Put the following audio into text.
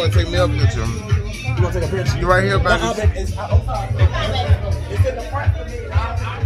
gonna take me a picture. You want to take a picture? You right here, baby. It's in the front.